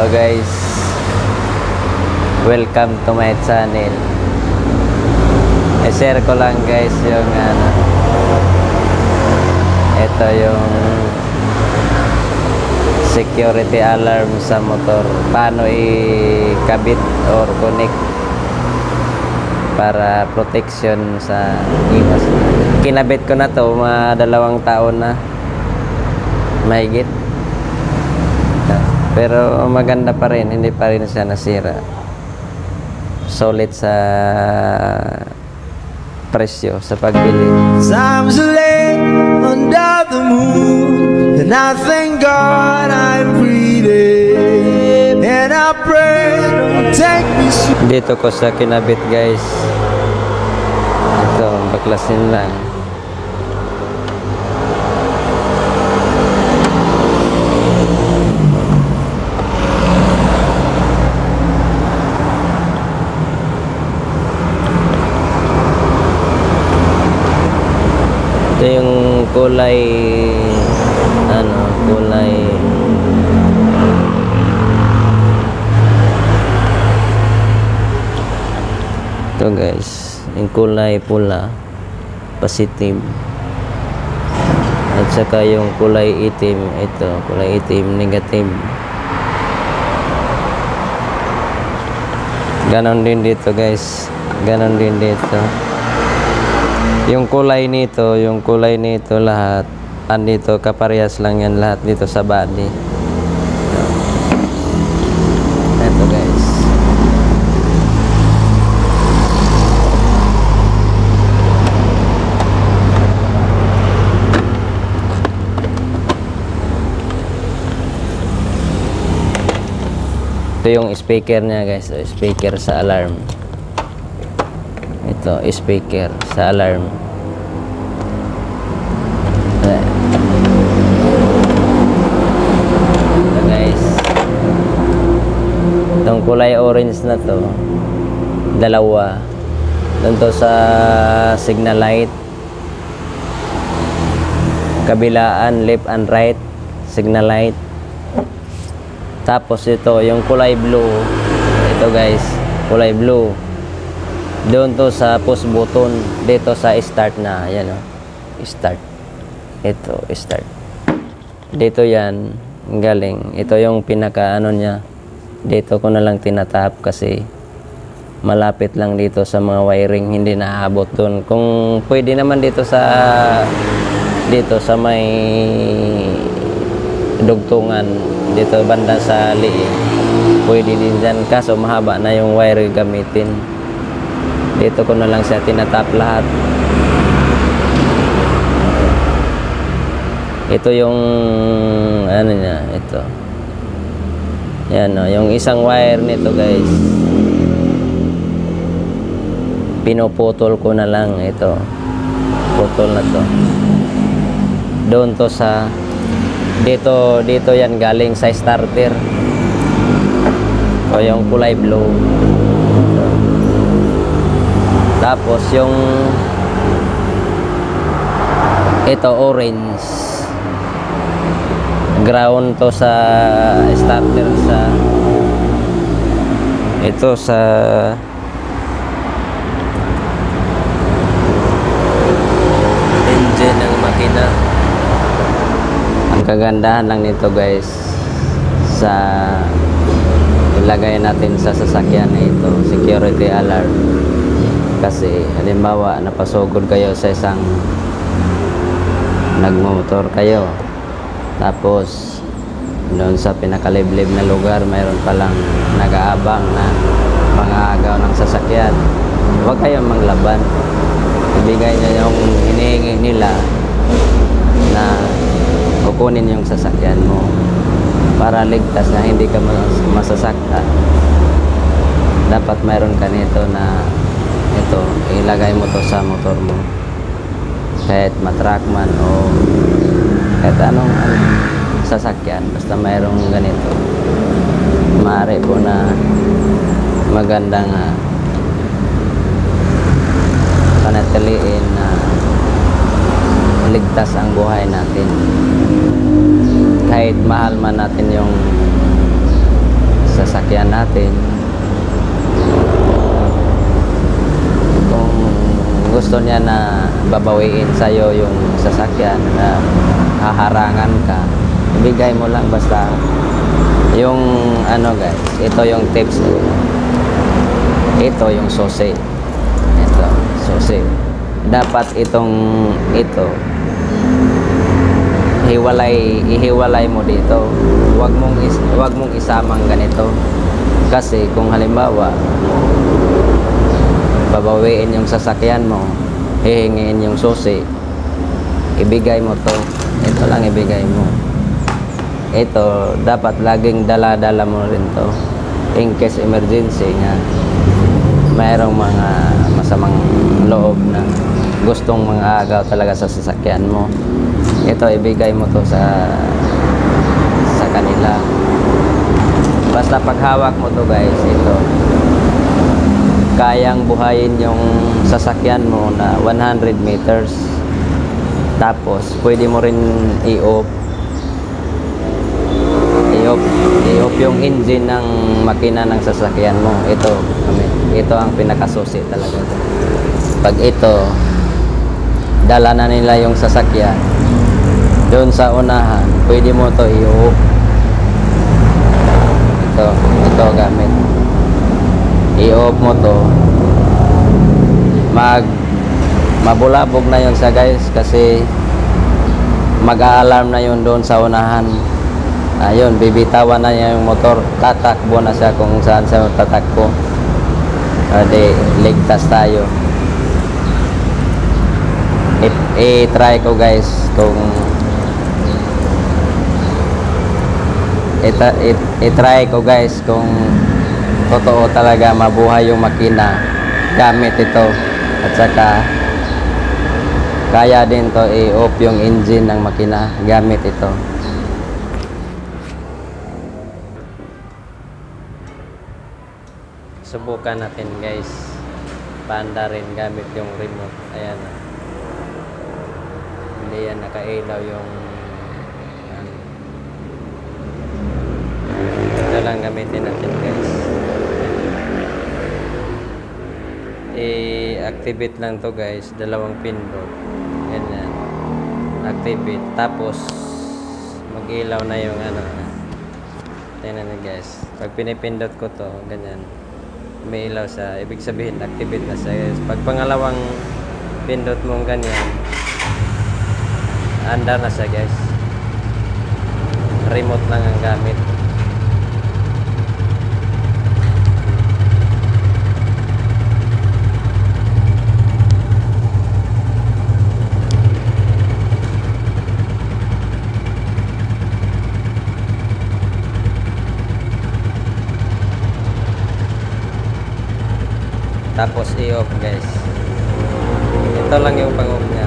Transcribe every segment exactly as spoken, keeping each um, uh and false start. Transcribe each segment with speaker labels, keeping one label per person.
Speaker 1: Hello guys, welcome to my channel. I-share ko lang guys yung ano, ito yung security alarm sa motor, paano ikabit or connect para protection sa iwas. Kinabit ko na to mga dalawang taon na mahigit. Pero maganda pa rin, hindi pa rin siya nasira. Solid sa presyo, sa pagbili.
Speaker 2: Times are late under the moon, and I thank God I'm breathing, and I pray don't take me soon.
Speaker 1: Dito ko sa kinabit guys. Ito, baklasin lang. Ito yung kulay ano, kulay ito guys, yung kulay pula positive, at saka yung kulay itim, ito kulay itim negative. Ganon din dito guys, ganon din dito. Yung kulay nito, yung kulay nito lahat, andito kaparehas lang yan lahat dito sa body. Ito guys. Ito yung speaker niya guys, speaker sa alarm. Ito, speaker sa alarm. Ito guys. Itong kulay orange na to, dalawa. Doon to sa signal light. Kabilaan, left and right, signal light. Tapos ito, yung kulay blue. Ito guys, kulay blue. Doon to sa push button, dito sa start na, yan o, start. Ito, start. Dito yan, galing. Ito yung pinaka ano niya. Dito ko na lang tinatap kasi malapit lang dito sa mga wiring, hindi naaabot doon. Kung pwede naman dito sa dito sa may dugtungan, dito banda sa liig, pwede din dyan, kaso mahaba na yung wire gamitin. Dito ko na lang siya tinatap lahat. Ito yung ano niya, ito. Yan o, yung isang wire nito guys, pinuputol ko na lang ito. Putol na to. Doon to sa dito, dito yan galing sa starter. O yung kulay blue. Tapos yung ito orange, ground to sa starter, sa ito sa engine ng makina. Ang kagandahan lang nito guys, sa ilagay natin sa sasakyan na ito, security alarm. Kasi halimbawa napasugod kayo sa isang nagmotor kayo, tapos doon sa pinakaliblib na lugar mayroon palang nag-aabang na mga agaw ng sasakyan, huwag kayong manglaban. Ibigay niya yung hinihingi nila na kukunin yung sasakyan mo para ligtas na hindi ka masasaktan. Dapat mayroon ka nito na ito, ilagay mo to sa motor mo, kahit matruck man o kahit anong ano, sasakyan, basta mayroong ganito, maaari po na magandang uh, panatiliin na ligtas ang buhay natin. Kahit mahal man natin yung sasakyan natin. Kung gusto niya na babawiin sa'yo yung sasakyan na haharangan ka, ibigay mo lang basta yung ano guys, ito yung tips. Ito yung susi. Ito, susi. Dapat itong ito hiwalay, ihiwalay mo dito. Huwag mong is, huwag mong isamang ganito. Kasi kung halimbawa babawiin yung sasakyan mo, hihingiin yung susi, ibigay mo to. Ito lang ibigay mo. Ito dapat laging dala-dala mo rin to in case emergency nga mayroong mga masamang loob na gustong mga agaw talaga sa sasakyan mo. Ito ibigay mo to sa sa kanila. Basta paghawak mo to guys, ito kayang buhayin yung sasakyan mo na one hundred meters. Tapos pwede mo rin i-off i-off i-off yung engine ng makina ng sasakyan mo. Ito ito ang pinakasusi talaga. Pag ito dala na nila yung sasakyan doon sa unahan, pwede mo to i-off. Ito ito gamit i-off mo to, mag mabulabog na yun sa guys kasi mag-a-alarm na yun doon sa unahan. Ayun, bibitawan na niya yung motor, tatakbo na siya kung saan siya tatakbo. Adi, ligtas tayo. I-try ko guys kung i-try ko guys kung totoo talaga mabuhay yung makina gamit ito, at saka kaya din to i-off yung engine ng makina gamit ito. Subukan natin guys, paanda rin gamit yung remote. Ayan, hindi yan nakailaw yung ano. Ito lang gamitin natin guys. I-activate lang to guys, dalawang pindot. Ganyan, activate, tapos mag-ilaw na yung ano. Tingnan niyo guys, pag pinipindot ko to, ganyan, may ilaw sa, ibig sabihin activate na siya guys. Pag pangalawang pindot mong ganyan, andar na siya guys. Remote lang ang gamit. Tapos i-off guys. Ito lang yung pang-off niya.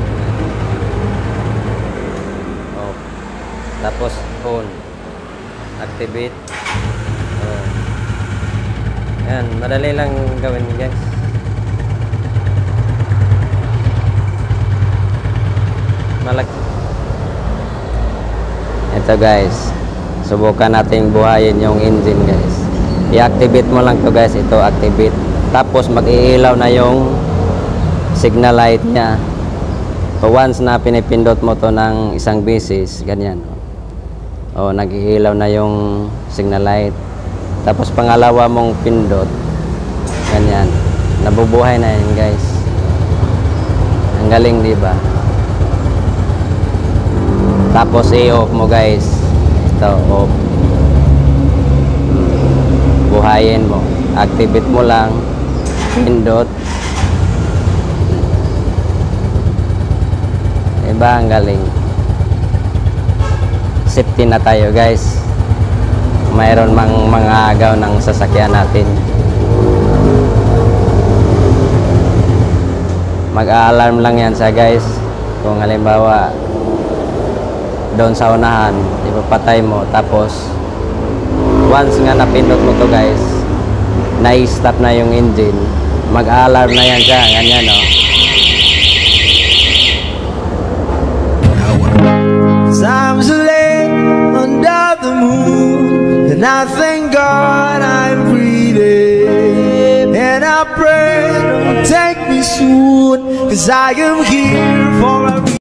Speaker 1: Off. Tapos on. Activate. On. Yan, madali lang gawin guys. Malaki. Ito guys, subukan natin buhayin yung engine guys. I-activate mo lang to guys. Ito activate. Tapos mag-iilaw na yung signal light niya. So once na pinipindot mo to ng isang beses, ganyan. O nag-iilaw na yung signal light. Tapos pangalawa mong pindot, ganyan. Nabubuhay na yan guys. Ang galing, di ba? Tapos i-off mo guys. Ito, off. Buhayin mo. Activate mo lang. Pindot. Diba ang galing? Safety na tayo guys. Mayroon mang mga agaw ng sasakyan natin. Mag-a-alarm lang yan sa guys. Kung halimbawa doon sa unahan, ipapatay mo, tapos once nga napindot mo to guys, na-stop na yung engine, mag-alarm na yan siya, ganyan o.
Speaker 2: Times are late under the moon, and and I thank God I'm breathing. And I pray don't take me soon, 'cause I am here for a reason.